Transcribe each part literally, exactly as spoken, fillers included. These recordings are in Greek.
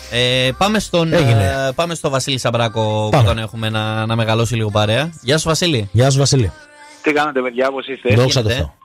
Ε, πάμε, στον, ε, πάμε στο Βασίλη Σαμπράκο πάμε. Που τον έχουμε να, να μεγαλώσει λίγο παρέα. Γεια σου Βασίλη. Γεια σου Βασίλη. Τι κάνετε παιδιά, πώς είστε? Δόξα τω Θεώ.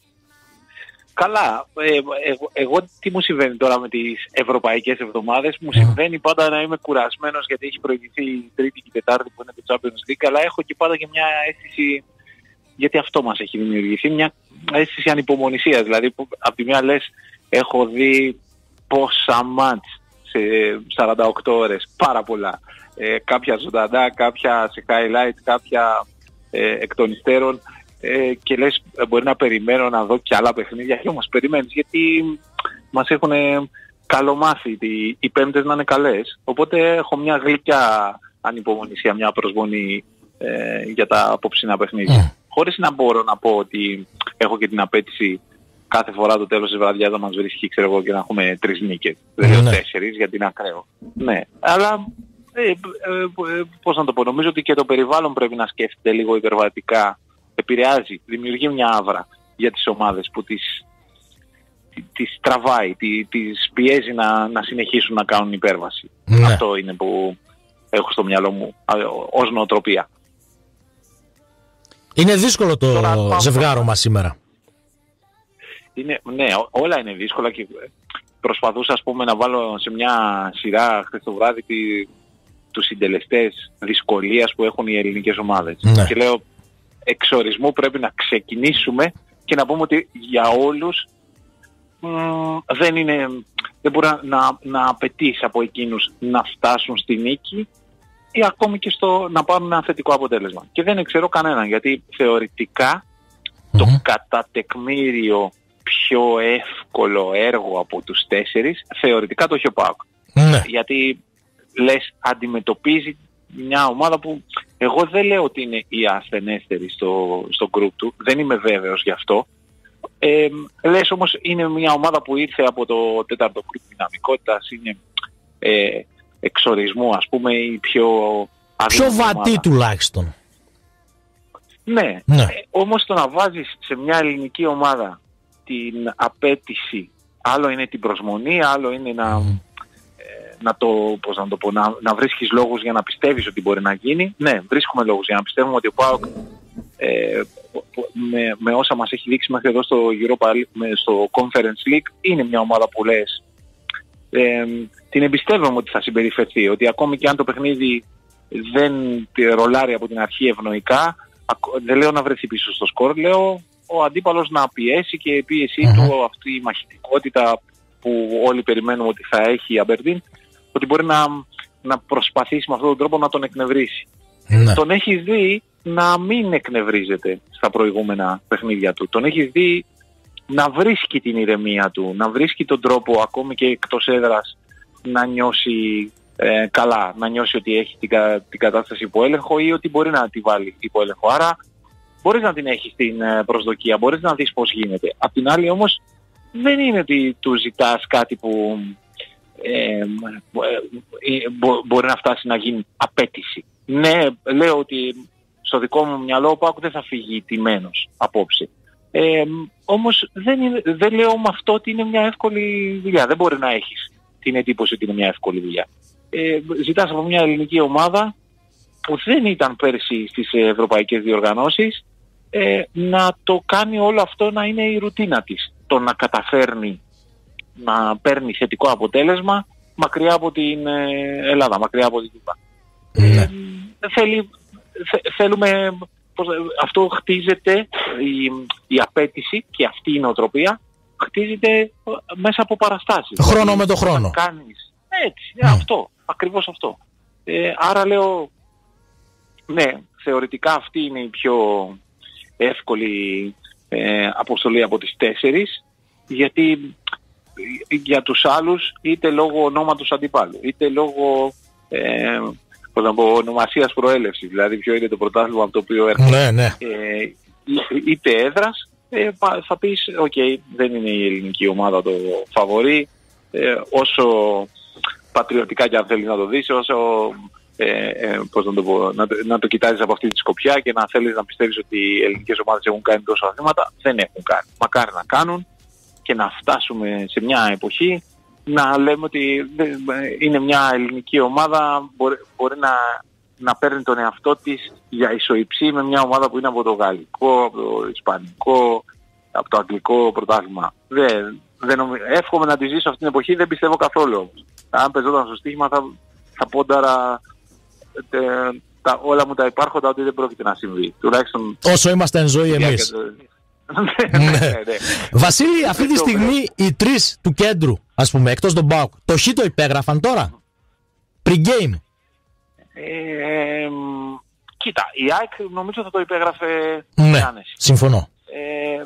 Καλά, ε, εγώ, εγώ τι μου συμβαίνει τώρα με τις ευρωπαϊκές εβδομάδες? Μου συμβαίνει πάντα να είμαι κουρασμένος γιατί έχει προηγηθεί η Τρίτη και η Τετάρτη που είναι το Champions League, αλλά έχω και πάντα και μια αίσθηση, γιατί αυτό μας έχει δημιουργηθεί, μια αίσθηση ανυπομονησίας. Δηλαδή που, από τη μία λες έχω δει πόσα μάτς σε σαράντα οκτώ ώρες, πάρα πολλά. Ε, κάποια ζωντανά, κάποια σε highlight, κάποια ε, εκ των υστέρων. Ε, και λες μπορεί να περιμένω να δω και άλλα παιχνίδια και όμως περιμένεις γιατί μας έχουν καλομάθει οι, οι πέμπτες να είναι καλές, οπότε έχω μια γλυκιά ανυπομονησία, μια προσμονή ε, για τα απόψινα παιχνίδια, mm. χωρίς να μπορώ να πω ότι έχω και την απέτηση κάθε φορά το τέλος της βραδιάς να μας βρίσκει, ξέρω εγώ, και να έχουμε τρεις νίκες, δηλαδή mm. τέσσερις, γιατί είναι ακραίο. Ναι, αλλά ε, ε, ε, πώς να το πω, νομίζω ότι και το περιβάλλον πρέπει να σκέφτεται λίγο υπερβατικά. Επηρεάζει, δημιουργεί μια άβρα για τις ομάδες που τις, τις τραβάει, τις πιέζει να, να συνεχίσουν να κάνουν υπέρβαση. Ναι. Αυτό είναι που έχω στο μυαλό μου ως νοοτροπία. Είναι δύσκολο το Τώρα, ζευγάρωμα σήμερα. Είναι, ναι, όλα είναι δύσκολα και προσπαθούσα ας πούμε να βάλω σε μια σειρά χθες το βράδυ τη, τους συντελεστές δυσκολίας που έχουν οι ελληνικές ομάδες. Ναι. Και λέω, εξορισμού πρέπει να ξεκινήσουμε και να πούμε ότι για όλους μ, δεν είναι, δεν μπορεί να, να απαιτείς από εκείνους να φτάσουν στη νίκη ή ακόμη και στο να πάρουν ένα θετικό αποτέλεσμα. Και δεν ξέρω κανέναν, γιατί θεωρητικά mm-hmm. το κατά τεκμήριο πιο εύκολο έργο από τους τέσσερις θεωρητικά το έχει ο ΠΑΟΚ. Mm-hmm. Γιατί λες αντιμετωπίζει μια ομάδα που εγώ δεν λέω ότι είναι η ασθενέστερη στο, στο group του, δεν είμαι βέβαιος γι' αυτό. Ε, λες όμως είναι μια ομάδα που ήρθε από το τέταρτο group δυναμικότητας, είναι ε, εξορισμού ας πούμε η πιο πιο βατή ομάδα. Τουλάχιστον. Ναι, ναι. Ε, όμως το να βάζεις σε μια ελληνική ομάδα την απέτηση, άλλο είναι την προσμονή, άλλο είναι να... Mm. Να, το, πώς να, το πω, να, να βρίσκεις λόγους για να πιστεύεις ότι μπορεί να γίνει. Ναι, βρίσκουμε λόγους για να πιστεύουμε ότι ο ΠΑΟΚ ε, με, με όσα μας έχει δείξει μέχρι εδώ στο Europa, με, στο Conference League είναι μια ομάδα που λες ε, την εμπιστεύομαι ότι θα συμπεριφερθεί, ότι ακόμη και αν το παιχνίδι δεν ρολάρει από την αρχή ευνοϊκά, δεν λέω να βρεθεί πίσω στο σκορ, λέω ο αντίπαλος να πιέσει και η πίεσή mm-hmm. του, αυτή η μαχητικότητα που όλοι περιμένουμε ότι θα έχει η Αμπερντίν, ότι μπορεί να, να προσπαθήσει με αυτόν τον τρόπο να τον εκνευρίσει. Ναι. Τον έχεις δει να μην εκνευρίζεται στα προηγούμενα παιχνίδια του. Τον έχεις δει να βρίσκει την ηρεμία του, να βρίσκει τον τρόπο ακόμη και εκτός έδρας να νιώσει ε, καλά, να νιώσει ότι έχει την, την κατάσταση υπό έλεγχο ή ότι μπορεί να τη βάλει υπό έλεγχο. Άρα μπορείς να την έχεις την προσδοκία, μπορείς να δεις πώς γίνεται. Απ' την άλλη όμως δεν είναι ότι του ζητάς κάτι που ε, μπο, μπορεί να φτάσει να γίνει απέτηση. Ναι, λέω ότι στο δικό μου μυαλό ο ΠΑΟΚ δεν θα φύγει τιμένος απόψε. Ε, όμως δεν, είναι, δεν λέω με αυτό ότι είναι μια εύκολη δουλειά. Δεν μπορεί να έχεις την εντύπωση ότι είναι μια εύκολη δουλειά. Ε, ζητάς από μια ελληνική ομάδα που δεν ήταν πέρσι στις ευρωπαϊκές διοργανώσεις ε, να το κάνει όλο αυτό να είναι η ρουτίνα της. Το να καταφέρνει να παίρνει θετικό αποτέλεσμα μακριά από την Ελλάδα, μακριά από την Κύπρο. Ναι. Ε, θέλει, θε, θέλουμε, πώς, αυτό χτίζεται, η, η απέτηση και αυτή η νοοτροπία χτίζεται μέσα από παραστάσεις. Χρόνο δηλαδή, με το χρόνο. Κάνεις, έτσι, ναι. αυτό, ακριβώς αυτό. Ε, άρα λέω, ναι, θεωρητικά αυτή είναι η πιο εύκολη ε, αποστολή από τις τέσσερις, γιατί για τους άλλους είτε λόγω ονόματος αντιπάλου, είτε λόγω ε, πώς να πω, ονομασίας προέλευσης, δηλαδή ποιο είναι το πρωτάθλημα από το οποίο έρχεται, ναι, ναι. Ε, είτε έδρας, ε, θα πεις, οκ, okay, δεν είναι η ελληνική ομάδα το φαβορί, ε, όσο πατριωτικά και αν θέλεις να το δεις, όσο ε, ε, πώς να το πω, να, να το κοιτάζεις από αυτή τη σκοπιά και να θέλεις να πιστεύεις ότι οι ελληνικές ομάδες έχουν κάνει τόσα αθλήματα, δεν έχουν κάνει. Μακάρι να κάνουν και να φτάσουμε σε μια εποχή να λέμε ότι είναι μια ελληνική ομάδα, μπορεί, μπορεί να, να παίρνει τον εαυτό της για ισοϊψή με μια ομάδα που είναι από το γαλλικό, από το ισπανικό, από το αγγλικό πρωτάθλημα. Δεν, δεν νομι... Εύχομαι να τη ζήσω αυτή την εποχή, δεν πιστεύω καθόλου. Αν παίζονταν στο στοίχημα θα, θα πόνταρα τε, τα, όλα μου τα υπάρχοντα ότι δεν πρόκειται να συμβεί. Τουλάχιστον όσο είμαστε εν ζωή εμείς. ναι, ναι, ναι. Βασίλη, αυτή τη στιγμή οι τρεις του κέντρου, ας πούμε, εκτός τον ΠΑΟΚ, το Χ το υπέγραφαν τώρα? Pre-game. Ε, κοίτα, η ΑΕΚ νομίζω θα το υπέγραφε ναι, άνεση. Συμφωνώ. Ε,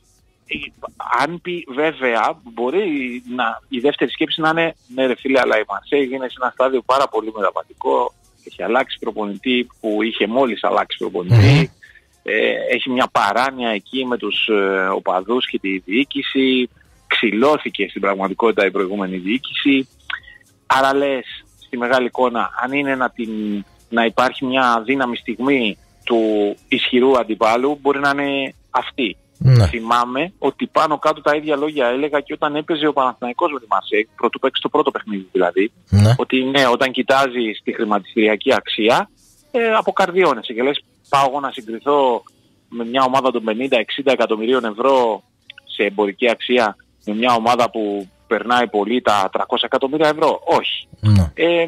αν πει βέβαια, μπορεί να, η δεύτερη σκέψη να είναι ναι ρε φίλε, αλλά η Μαρσέιγ είναι σε ένα στάδιο πάρα πολύ μεταβατικό, έχει αλλάξει προπονητή που είχε μόλις αλλάξει προπονητή, mm-hmm. ε, έχει μια παράνοια εκεί με τους ε, οπαδούς και τη διοίκηση, ξυλώθηκε στην πραγματικότητα η προηγούμενη διοίκηση, άρα λες στη μεγάλη εικόνα αν είναι να, την, να υπάρχει μια δύναμη στιγμή του ισχυρού αντιπάλου, μπορεί να είναι αυτή. Ναι. Θυμάμαι ότι πάνω κάτω τα ίδια λόγια έλεγα και όταν έπαιζε ο Παναθηναϊκός με τη Μαρσέιγ, πρωτού παίξει το πρώτο παιχνίδι δηλαδή, ναι. ότι ναι, όταν κοιτάζει στη χρηματιστηριακή αξία, ε, αποκαρδιώνεσαι και λες πάω εγώ να συγκριθώ με μια ομάδα των πενήντα εξήντα εκατομμυρίων ευρώ σε εμπορική αξία με μια ομάδα που περνάει πολύ τα τριακόσια εκατομμύρια ευρώ. Όχι. Ναι. Ε,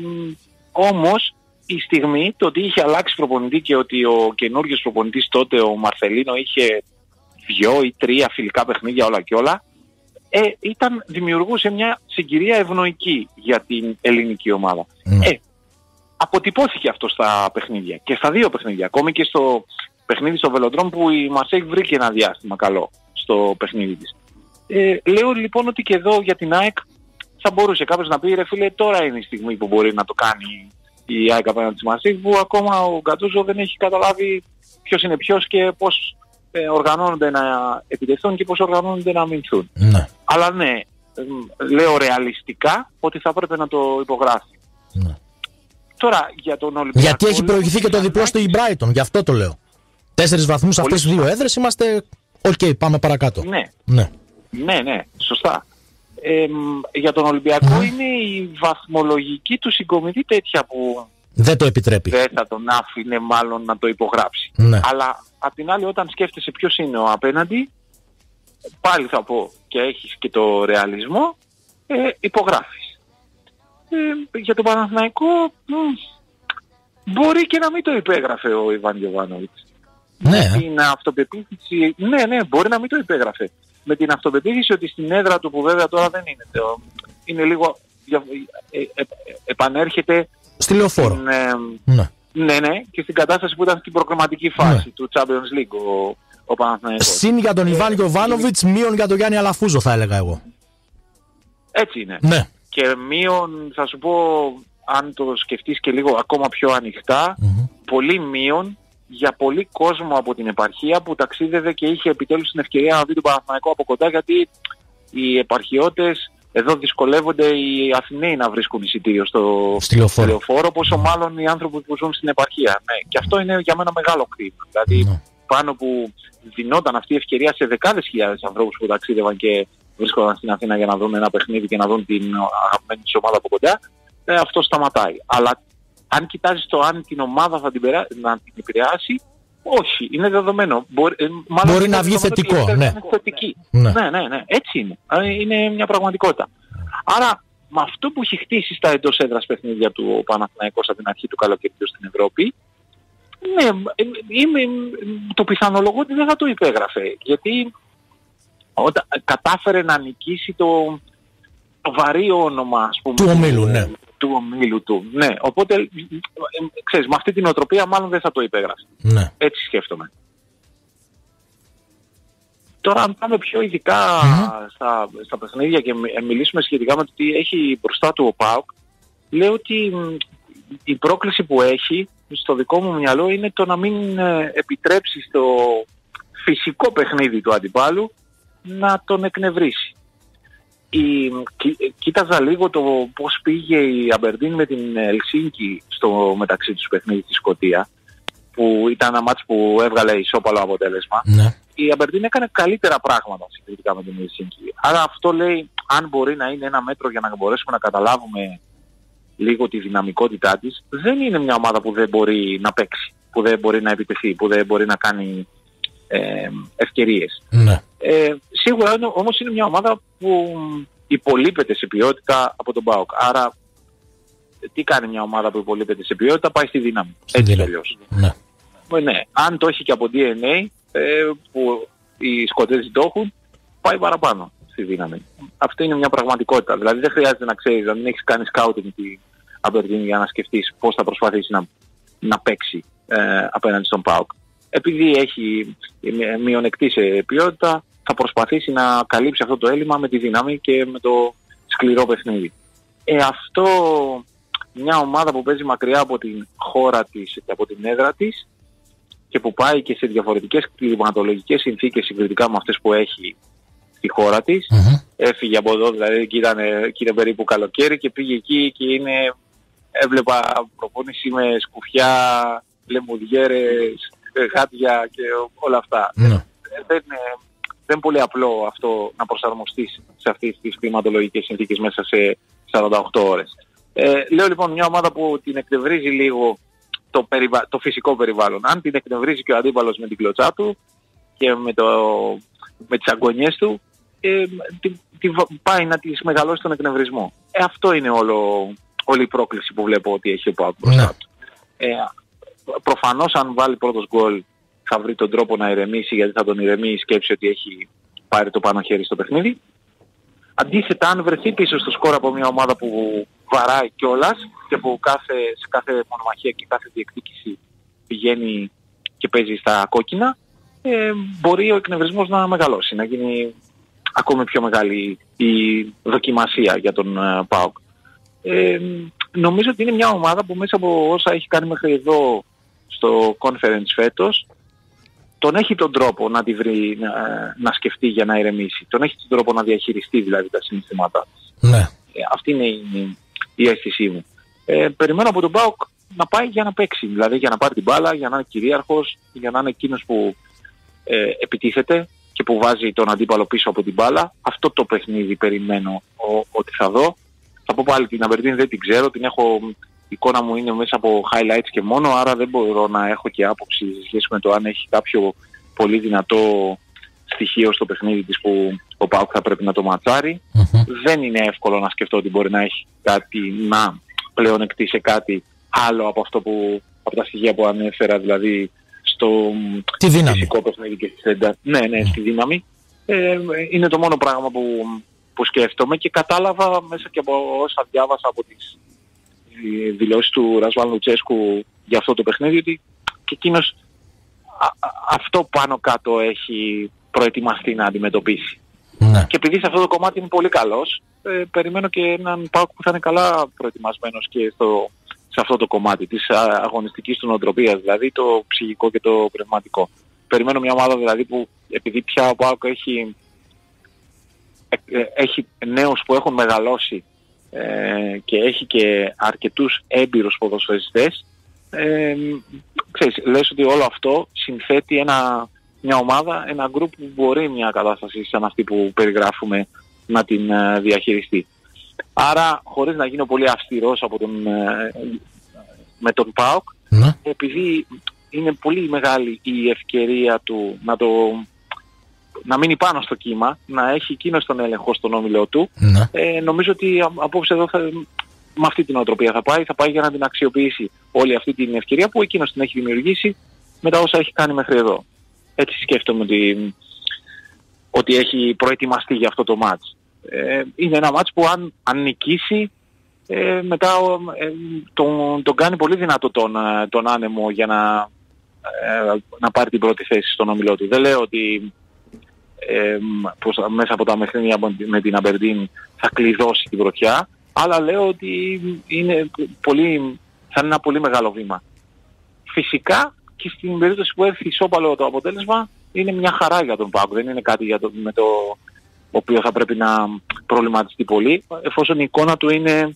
όμως η στιγμή, το ότι είχε αλλάξει προπονητή και ότι ο καινούργιος προπονητής τότε, ο Μαρσελίνο, είχε δυο ή τρία φιλικά παιχνίδια όλα και όλα, ε, ήταν, δημιουργούσε μια συγκυρία ευνοϊκή για την ελληνική ομάδα. Mm. Ε, αποτυπώθηκε αυτό στα παιχνίδια και στα δύο παιχνίδια, ακόμη και στο παιχνίδι στο Βελοντρόμ που η Μαρσέιγ βρήκε ένα διάστημα καλό στο παιχνίδι της. Ε, λέω λοιπόν ότι και εδώ για την ΑΕΚ θα μπορούσε κάποιος να πει ρε φίλε, τώρα είναι η στιγμή που μπορεί να το κάνει η ΑΕΚ απέναντι της Μαρσέιγ, που ακόμα ο Γκατούζο δεν έχει καταλάβει ποιος είναι ποιος και πώς ε, οργανώνονται να επιτεθούν και πώς οργανώνονται να αμυνθούν. Ναι. Αλλά ναι, ε, λέω ρεαλιστικά ότι θα πρέπει να το υπογράφει. Ναι. Τώρα για τον Ολυμπιακό... Γιατί έχει προηγηθεί και το διπλό στο Brighton, γι' αυτό το λέω. Τέσσερις βαθμούς σε αυτές τις δύο έδρες, είμαστε οκ, okay, πάμε παρακάτω. Ναι, ναι, ναι, ναι σωστά. Ε, για τον Ολυμπιακό mm. είναι η βαθμολογική του συγκομιδή τέτοια που δεν το επιτρέπει. Δεν θα τον άφηνε μάλλον να το υπογράψει. Ναι. Αλλά απ' την άλλη όταν σκέφτεσαι ποιος είναι ο απέναντι, πάλι θα πω και έχεις και το ρεαλισμό, ε, υπογράφεις. Ε, για τον Παναθηναϊκό μ, μπορεί και να μην το υπέγραφε ο Ιβάν Γιοβάνοβιτς. Ναι. Με την αυτοπεποίθηση, ναι, ναι, μπορεί να μην το υπέγραφε. Με την αυτοπεποίθηση ότι στην έδρα του, που βέβαια τώρα δεν είναι, το, είναι λίγο, ε, ε, ε, επανέρχεται στη Λεωφόρο. Στην, ε, ναι. ναι, ναι, και στην κατάσταση που ήταν στην προκριματική φάση ναι. του Champions League ο, ο Παναθηναϊκός. Συν για τον Ιβάν Γιοβάνοβιτς, μείον για τον Γιάννη Αλαφούζο θα έλεγα εγώ. Έτσι είναι. Ναι. Και μείον, θα σου πω, αν το σκεφτείς και λίγο ακόμα πιο ανοιχτά, mm-hmm. πολύ μείον για πολύ κόσμο από την επαρχία που ταξίδευε και είχε επιτέλους την ευκαιρία να δει τον Παναθηναϊκό από κοντά, γιατί οι επαρχιώτες εδώ δυσκολεύονται οι Αθηναίοι να βρίσκουν εισιτήριο στο Λεωφόρο, πόσο μάλλον οι άνθρωποι που ζουν στην επαρχία. Ναι. Και αυτό είναι για μένα μεγάλο κρίμα. Δηλαδή ναι. πάνω που δινόταν αυτή η ευκαιρία σε δεκάδες χιλιάδες ανθρώπους που ταξίδευαν και βρίσκονταν στην Αθήνα για να δουν ένα παιχνίδι και να δουν την αγαπημένη της ομάδα από κοντά, ε, αυτό σταματάει. Αλλά αν κοιτάζεις το αν την ομάδα θα την, περά... να την επηρεάσει, όχι, είναι δεδομένο. Μπορεί, ε, μάλλον μπορεί να βγει θετικό. Ναι. Είναι θετική. Ναι. ναι, ναι, ναι, έτσι είναι. Είναι μια πραγματικότητα. Άρα, με αυτό που έχει χτίσει στα εντός έδρας παιχνίδια του ο Παναθηναϊκός από την αρχή του καλοκαιριού στην Ευρώπη, ναι, είμαι, το πιθανολογώ ότι δεν θα το υπέγραφε. Γιατί όταν κατάφερε να νικήσει το, το βαρύ όνομα, ας πούμε, του ομίλου, ναι. του ομίλου του. Ναι, οπότε, ε, ξέρεις, με αυτή την οτροπία μάλλον δεν θα το υπέγραφε. Ναι. Έτσι σκέφτομαι. Τώρα αν πάμε πιο ειδικά mm-hmm. στα, στα παιχνίδια και μιλήσουμε σχετικά με το τι έχει μπροστά του ο ΠΑΟΚ, λέω ότι η πρόκληση που έχει στο δικό μου μυαλό είναι το να μην επιτρέψει στο φυσικό παιχνίδι του αντιπάλου να τον εκνευρίσει. Η, κοί, κοίταζα λίγο το πώς πήγε η Αμπερντίν με την Ελσίνκι στο μεταξύ τους παιχνίδι στη Σκωτία, που ήταν ένα μάτς που έβγαλε ισόπαλο αποτέλεσμα. Ναι. Η Αμπερντίν έκανε καλύτερα πράγματα συγκριτικά με την Ελσίνκι. Άρα αυτό λέει, αν μπορεί να είναι ένα μέτρο για να μπορέσουμε να καταλάβουμε λίγο τη δυναμικότητά της, δεν είναι μια ομάδα που δεν μπορεί να παίξει, που δεν μπορεί να επιτεθεί, που δεν μπορεί να κάνει ε, ευκαιρίες. Ναι. Ε, σίγουρα όμως είναι μια ομάδα που υπολείπεται σε ποιότητα από τον ΠΑΟΚ. Άρα τι κάνει μια ομάδα που υπολείπεται σε ποιότητα? Πάει στη δύναμη. Έτσι τελειώς. Ναι. Ε, ναι. Αν το έχει και από ντι εν έι ε, που οι Σκοτέζοι το έχουν, πάει παραπάνω στη δύναμη. Αυτό είναι μια πραγματικότητα. Δηλαδή δεν χρειάζεται να ξέρεις, αν δεν έχεις κάνει scouting την Aberdeen για να σκεφτείς πώς θα προσπαθήσει να, να παίξει ε, απέναντι στον ΠΑΟΚ. Επειδή έχει μειονεκτή σε ποιότητα, θα προσπαθήσει να καλύψει αυτό το έλλειμμα με τη δύναμη και με το σκληρό παιχνίδι. Ε, αυτό μια ομάδα που παίζει μακριά από την χώρα της και από την έδρα της και που πάει και σε διαφορετικές κλιματολογικές συνθήκες συγκριτικά με αυτές που έχει στη χώρα της, mm-hmm. έφυγε από εδώ, δηλαδή εκεί ήταν, εκεί ήταν περίπου καλοκαίρι και πήγε εκεί και είναι, έβλεπα προπόνηση με σκουφιά, λεμουδιέρες, γάτια και όλα αυτά. Mm. Δεν, δεν είναι πολύ απλό αυτό να προσαρμοστείς σε αυτές τις κλιματολογικές συνθήκες μέσα σε σαράντα οκτώ ώρες. Ε, λέω λοιπόν μια ομάδα που την εκνευρίζει λίγο το, περιβα... το φυσικό περιβάλλον. Αν την εκνευρίζει και ο αντίπαλος με την κλωτσά του και με, το... με τις αγωνιές του, ε, τη... Τη... πάει να της μεγαλώσει τον εκνευρισμό. Ε, αυτό είναι όλο... όλη η πρόκληση που βλέπω ότι έχει ο ΠΑΟΚ μπροστά του. Ε, προφανώς αν βάλει πρώτος γκολ θα βρει τον τρόπο να ηρεμήσει, γιατί θα τον ηρεμεί η σκέψη ότι έχει πάρει το πάνω χέρι στο παιχνίδι. Αντίθετα, αν βρεθεί πίσω στο σκορ από μια ομάδα που βαράει κιόλας και που κάθε, σε κάθε μονομαχία και κάθε διεκδίκηση πηγαίνει και παίζει στα κόκκινα, ε, μπορεί ο εκνευρισμός να μεγαλώσει, να γίνει ακόμη πιο μεγάλη η δοκιμασία για τον uh, ΠΑΟΚ. Ε, νομίζω ότι είναι μια ομάδα που μέσα από όσα έχει κάνει μέχρι εδώ στο conference φέτος, τον έχει τον τρόπο να τη βρει, να, να σκεφτεί για να ηρεμήσει. Τον έχει τον τρόπο να διαχειριστεί δηλαδή τα συναισθήματά της. Ναι. Ε, αυτή είναι η, η αίσθησή μου. Ε, περιμένω από τον ΠΑΟΚ να πάει για να παίξει. Δηλαδή για να πάρει την μπάλα, για να είναι κυρίαρχος, για να είναι εκείνος που ε, επιτίθεται και που βάζει τον αντίπαλο πίσω από την μπάλα. Αυτό το παιχνίδι περιμένω ο, ότι θα δω. Θα πω πάλι την Aberdeen δεν την ξέρω, την έχω, η εικόνα μου είναι μέσα από highlights και μόνο, άρα δεν μπορώ να έχω και άποψη σε σχέση με το αν έχει κάποιο πολύ δυνατό στοιχείο στο παιχνίδι της που ο ΠΑΟΚ θα πρέπει να το ματσάρει. Mm-hmm. Δεν είναι εύκολο να σκεφτώ ότι μπορεί να έχει κάτι, να πλεονεκτεί σε κάτι άλλο από αυτό που, από τα στοιχεία που ανέφερα, δηλαδή στο φυσικό παιχνίδι και στη σέντα. Ναι, ναι, mm. στη δύναμη. Ε, είναι το μόνο πράγμα που, που σκέφτομαι και κατάλαβα μέσα και από όσα διάβασα από τις δηλώσεις του Ρασβάν Λουτσέσκου για αυτό το παιχνίδι, ότι και εκείνος α, α, αυτό πάνω κάτω έχει προετοιμαστεί να αντιμετωπίσει. Ναι. Και επειδή σε αυτό το κομμάτι είναι πολύ καλός, ε, περιμένω και έναν ΠΑΟΚ που θα είναι καλά προετοιμασμένος και στο, σε αυτό το κομμάτι της αγωνιστικής του νοοτροπίας, δηλαδή το ψυχικό και το πνευματικό. Περιμένω μια ομάδα δηλαδή που επειδή πια ο ΠΑΟΚ έχει, ε, έχει νέους που έχουν μεγαλώσει ε, και έχει και αρκετούς έμπειρους ποδοσφαιριστές, ε, ξέρεις, λες ότι όλο αυτό συνθέτει ένα, μια ομάδα, ένα γκρουπ που μπορεί μια κατάσταση σαν αυτή που περιγράφουμε να την ε, διαχειριστεί. Άρα, χωρίς να γίνω πολύ αυστηρός από τον, ε, με τον ΠΑΟΚ, ναι. επειδή είναι πολύ μεγάλη η ευκαιρία του να, το, να μείνει πάνω στο κύμα, να έχει εκείνος τον έλεγχο στον όμιλο του, ναι. ε, νομίζω ότι απόψε εδώ θα, με αυτή την οτροπία θα πάει, θα πάει για να την αξιοποιήσει όλη αυτή την ευκαιρία που εκείνος την έχει δημιουργήσει με τα όσα έχει κάνει μέχρι εδώ. Έτσι σκέφτομαι ότι, ότι έχει προετοιμαστεί για αυτό το μάτς. Ε, είναι ένα μάτς που αν, αν νικήσει ε, μετά ε, τον, τον κάνει πολύ δυνατό τον, τον άνεμο για να, ε, να πάρει την πρώτη θέση στον όμιλό του. Δεν λέω ότι ε, προς, μέσα από τα παιχνίδια με την Aberdeen θα κλειδώσει την πρωτιά, αλλά λέω ότι είναι πολύ, θα είναι ένα πολύ μεγάλο βήμα. Φυσικά και στην περίπτωση που έρθει ισόπαλο το αποτέλεσμα είναι μια χαρά για τον ΠΑΟΚ, δεν είναι κάτι για το, με το οποίο θα πρέπει να προβληματιστεί πολύ, εφόσον η εικόνα του είναι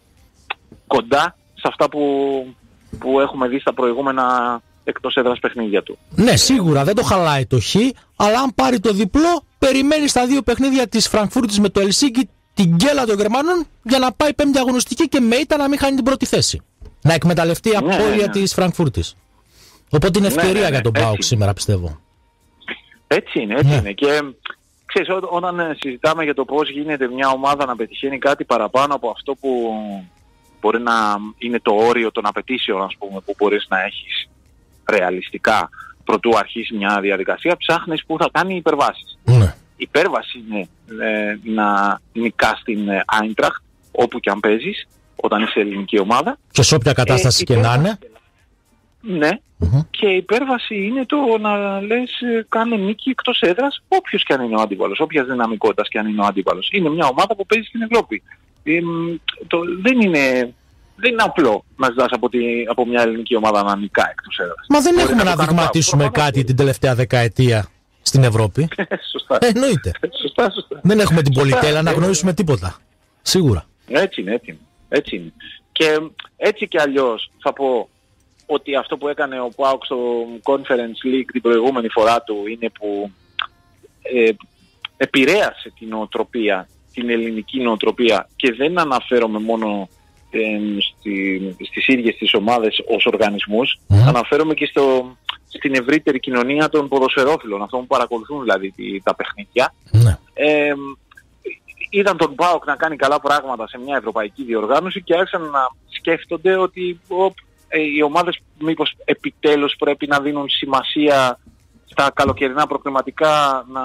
κοντά σε αυτά που, που έχουμε δει στα προηγούμενα εκτός έδρας παιχνίδια του. Ναι, σίγουρα δεν το χαλάει το χ, αλλά αν πάρει το διπλό, περιμένει στα δύο παιχνίδια της Φραγκφούρτης με το Ελσίνκι την γκέλα των Γερμανών για να πάει πέμπτη αγωνιστική και με ήττα να μην χάνει την πρώτη θέση. Να εκμεταλλευτεί η ναι, απώλεια ναι, ναι. της Φραγκφούρτης. Οπότε είναι ευκαιρία ναι, ναι, ναι. για τον ΠΑΟΚ σήμερα, πιστεύω. Έτσι είναι, έτσι ναι. είναι. Και ξέρεις, ό, όταν συζητάμε για το πώς γίνεται μια ομάδα να πετυχαίνει κάτι παραπάνω από αυτό που μπορεί να είναι το όριο των απαιτήσεων, ας πούμε, που μπορείς να έχεις ρεαλιστικά προτού αρχίσει μια διαδικασία, ψάχνεις που θα κάνει υπερβάσεις. Ναι. Η υπέρβαση είναι ε, να νικάς την Άιντραχτ όπου και αν παίζεις, όταν είσαι ελληνική ομάδα. Και σε όποια κατάσταση ε, και να είναι. Ναι. Mm-hmm. Και η υπέρβαση είναι το να λες κάνε νίκη εκτός έδρας όποιος και αν είναι ο αντίπαλος, όποιας δυναμικότητας και αν είναι ο αντίπαλος. Είναι μια ομάδα που παίζει στην Ευρώπη. Ε, το, δεν, είναι, δεν είναι απλό να ζητάς από, από μια ελληνική ομάδα να νικά εκτός έδρας. Μα δεν Μπορεί έχουμε να, να δειγματίσουμε κάτι το... την τελευταία δεκαετία στην Ευρώπη. Σωστά. Ε, εννοείται. σωστά, σωστά. Δεν έχουμε την πολυτέλεια σωστά. να γνωρίσουμε τίποτα. Σίγουρα. Έτσι είναι, έτσι είναι. Έτσι είναι. Και έτσι κι αλλιώς θα πω ότι αυτό που έκανε ο ΠΑΟΚ στο Conference League την προηγούμενη φορά του είναι που ε, επηρέασε την νοοτροπία, την ελληνική νοοτροπία, και δεν αναφέρομαι μόνο ε, στη, στις ίδιες τις ομάδες ως οργανισμούς, mm. αναφέρομαι και στο, στην ευρύτερη κοινωνία των ποδοσφαιρόφιλων, αυτών που παρακολουθούν δηλαδή τα παιχνίδια. Mm. Ε, είδαν τον ΠΑΟΚ να κάνει καλά πράγματα σε μια ευρωπαϊκή διοργάνωση και άρχισαν να σκέφτονται ότι ο, οι ομάδες μήπως επιτέλους πρέπει να δίνουν σημασία στα καλοκαιρινά προκριματικά, να,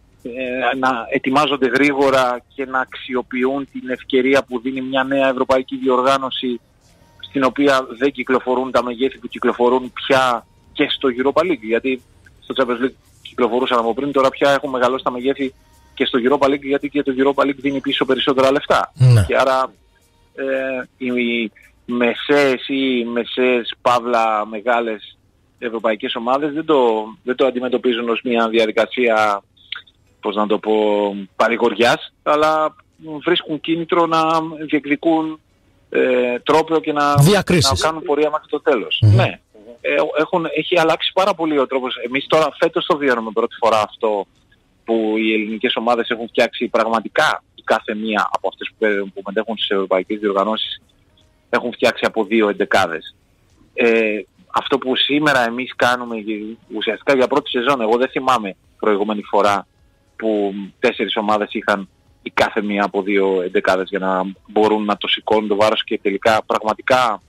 ε, να ετοιμάζονται γρήγορα και να αξιοποιούν την ευκαιρία που δίνει μια νέα ευρωπαϊκή διοργάνωση, στην οποία δεν κυκλοφορούν τα μεγέθη που κυκλοφορούν πια και στο Europa League. Γιατί στο Champions League κυκλοφορούσαν από πριν, τώρα πια έχουν μεγαλώσει τα μεγέθη και στο Europa League, γιατί και το Europa League δίνει πίσω περισσότερα λεφτά. Ναι. Και άρα ε, οι μεσαίες ή μεσαίες παύλα μεγάλες ευρωπαϊκές ομάδες δεν το, δεν το αντιμετωπίζουν ως μια διαδικασία, πώς να το πω, παρηγοριάς, αλλά βρίσκουν κίνητρο να διεκδικούν ε, τρόπο και να, να κάνουν πορεία μέχρι το τέλος. Mm-hmm. Ναι. Ε, έχουν, έχει αλλάξει πάρα πολύ ο τρόπος. Εμείς τώρα φέτος το βιώνουμε πρώτη φορά αυτό, που οι ελληνικές ομάδες έχουν φτιάξει πραγματικά, η κάθε μία από αυτές που, που μετέχουν στις ευρωπαϊκές διοργανώσεις έχουν φτιάξει από δύο εντεκάδες. Ε, αυτό που σήμερα εμείς κάνουμε ουσιαστικά για πρώτη σεζόν, εγώ δεν θυμάμαι προηγούμενη φορά που τέσσερις ομάδες είχαν η κάθε μία από δύο εντεκάδες για να μπορούν να το σηκώνουν το βάρος και τελικά πραγματικά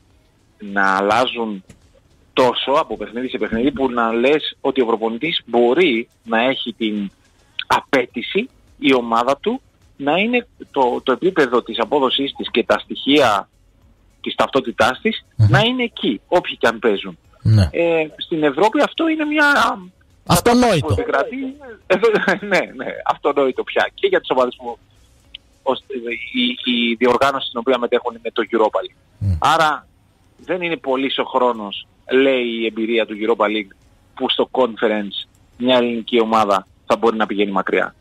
να αλλάζουν τόσο από παιχνίδι σε παιχνίδι, που να λες ότι ο προπονητής μπορεί να έχει την απέτηση η ομάδα του να είναι το, το επίπεδο της απόδοσής της και τα στοιχεία της ταυτότητάς της mm-hmm. να είναι εκεί, όποιοι και αν παίζουν. Ναι. Ε, στην Ευρώπη αυτό είναι μια... Αυτονόητο. ναι, ναι, αυτονόητο πια. Και για τις ομάδες που ως, η, η διοργάνωση στην οποία μετέχουν είναι το Europa League. Mm. Άρα δεν είναι πολύς ο χρόνος, λέει η εμπειρία του Europa League, που στο Conference μια ελληνική ομάδα θα μπορεί να πηγαίνει μακριά.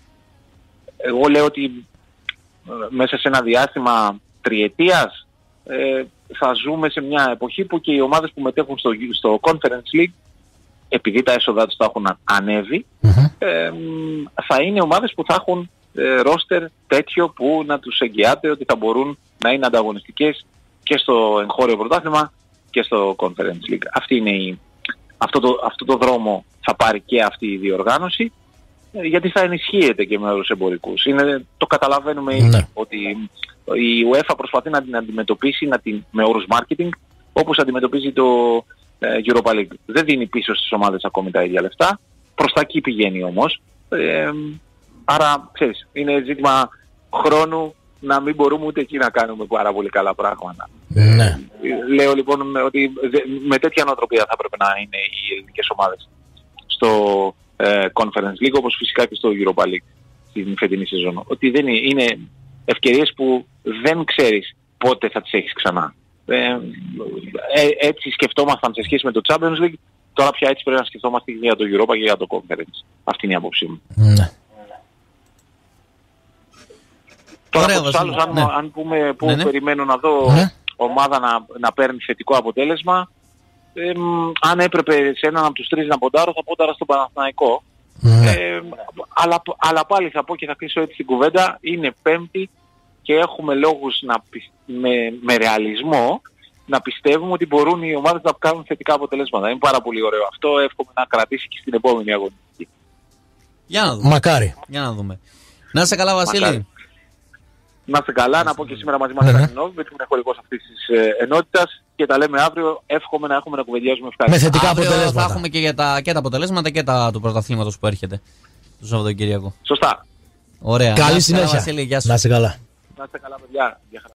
Εγώ λέω ότι μέσα σε ένα διάστημα τριετίας ε, θα ζούμε σε μια εποχή που και οι ομάδες που μετέχουν στο, στο Conference League, επειδή τα έσοδα τους θα έχουν ανέβει, mm-hmm. ε, θα είναι ομάδες που θα έχουν ε, ρόστερ τέτοιο που να τους εγγυάται ότι θα μπορούν να είναι ανταγωνιστικές και στο εγχώριο πρωτάθλημα και στο Conference League. Αυτή είναι η, αυτό, το, αυτό το δρόμο θα πάρει και αυτή η διοργάνωση, γιατί θα ενισχύεται και με όρους εμπορικούς. Είναι, το καταλαβαίνουμε mm-hmm. ότι η UEFA προσπαθεί να την αντιμετωπίσει να την, με όρους marketing, όπως αντιμετωπίζει το ε, Europa League. Δεν δίνει πίσω στις ομάδες ακόμη τα ίδια λεφτά, προς τα εκεί πηγαίνει όμως. Ε, άρα, ξέρεις, είναι ζήτημα χρόνου να μην μπορούμε ούτε εκεί να κάνουμε πάρα πολύ καλά πράγματα. Ναι. Ε, λέω λοιπόν ότι με τέτοια νοοτροπία θα πρέπει να είναι οι ελληνικές ομάδες στο ε, Conference League, όπως φυσικά και στο Europa League στην φετινή σεζόν. Ότι δεν είναι, είναι ευκαιρίες που δεν ξέρεις πότε θα τις έχεις ξανά. Ε, ε, έτσι σκεφτόμασταν σε σχέση με το Champions League, τώρα πια έτσι πρέπει να σκεφτόμαστε για το Europa και για το Conference. Αυτή είναι η άποψή μου. Ναι. Τώρα από τους άλλους, αν, ναι. αν πούμε που ναι, ναι. περιμένω να δω ναι. ομάδα να, να παίρνει θετικό αποτέλεσμα, ε, αν έπρεπε σε έναν από τους τρεις να ποντάρω, θα πόνταρα στον Παναθηναϊκό. Mm. Ε, αλλά, αλλά πάλι θα πω και θα κλείσω έτσι την κουβέντα, είναι Πέμπτη και έχουμε λόγους να, με, με ρεαλισμό να πιστεύουμε ότι μπορούν οι ομάδες να κάνουν θετικά αποτελέσματα. Είναι πάρα πολύ ωραίο αυτό, εύχομαι να κρατήσει και στην επόμενη αγωνιστική. Για να δούμε. Μακάρι. Για να δούμε. Να είσαι καλά, Βασίλη. Μακάρι. Να είστε καλά, να πω και σήμερα μαζί μας ναι. Νόβιτ, που είναι χωρικός αυτής της ε, ενότητας και τα λέμε αύριο. Εύχομαι να έχουμε να κουβεντιάζουμε ευχαριστώ. Με θετικά αύριο αποτελέσματα. Θα έχουμε και, για τα, και τα αποτελέσματα και τα του πρωταθλήματος που έρχεται το Σαββατοκύριακο. Σωστά. Ωραία. Καλή να συνέχεια. Καλά, Βασίλη, γεια σου. Να είστε καλά. Να είστε καλά, παιδιά.